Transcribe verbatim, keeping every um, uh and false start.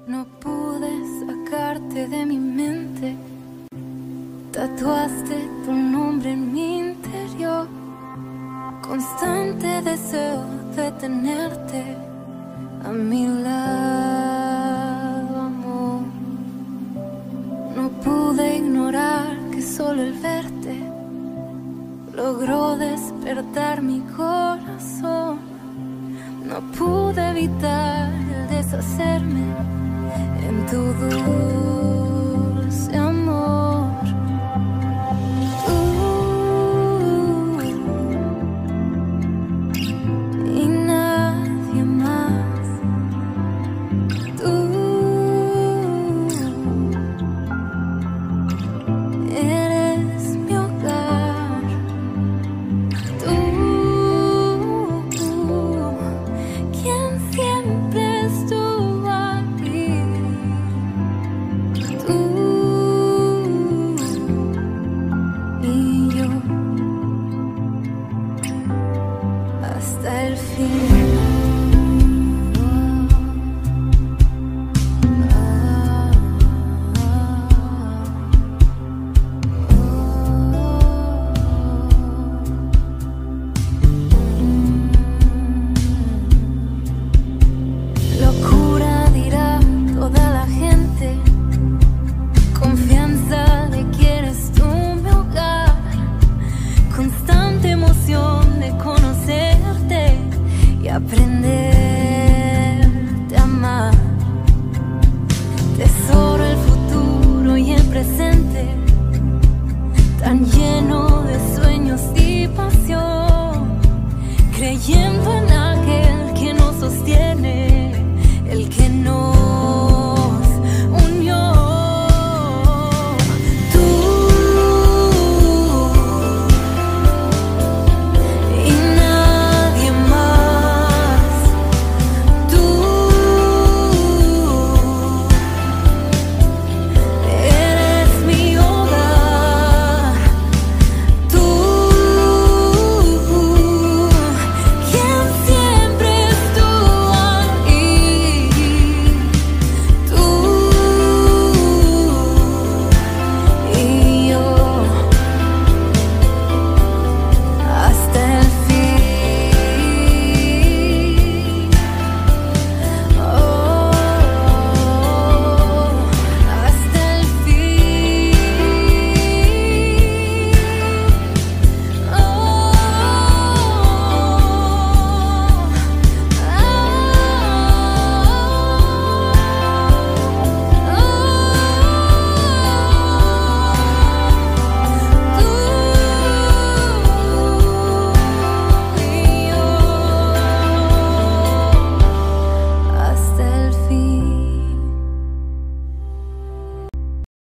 No pude sacarte de mi mente, tatuaste tu nombre en mi interior. Constante deseo de tenerte a mi lado, amor. No pude ignorar que solo el verte logró despertar mi corazón. No pude evitar el deshacerme en tu dulce